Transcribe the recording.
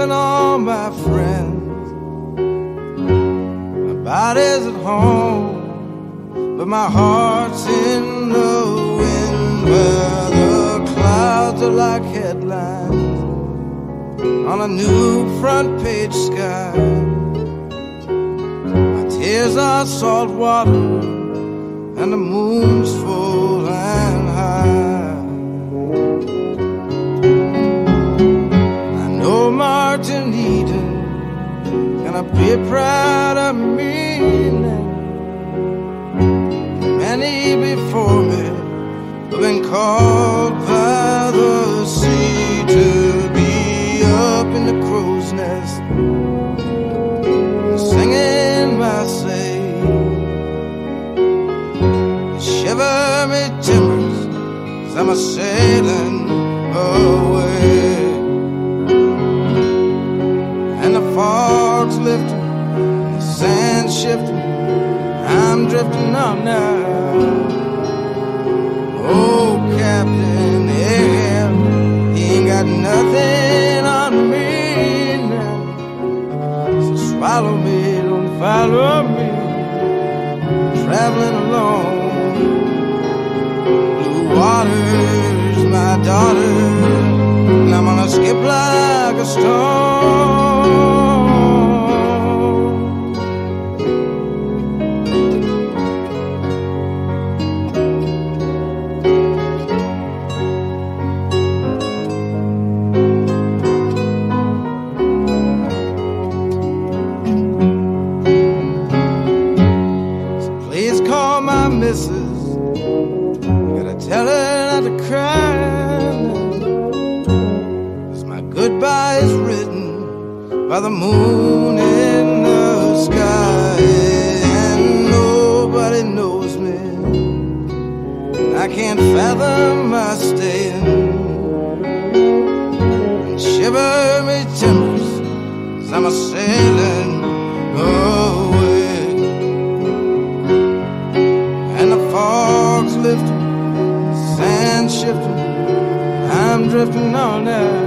leaving all my friends. My body's at home, but my heart's in the wind, where the clouds are like headlines on a new front page sky. My tears are salt water, and the moon's full and high. I know Martin Eden gonna be proud of me now. Many before me have been called by the sea to be up in the crow's nest and singing my say. Shiver me timbers as I'm a-sailing away, and the fog's lifting, the sand's shifting, I'm drifting on now. Oh, Captain Ahab, he ain't got nothing on me now. So swallow me, don't follow me, traveling alone. Blue waters, my daughter, and I'm gonna skip like a stone. Gotta tell her not to cry, 'cause my goodbye is written by the moon in the sky, and nobody knows me. I can't fathom my staying, and shiver me timbers as I'm a-sailing away. Fog's lifting, sand shifting, I'm drifting on now.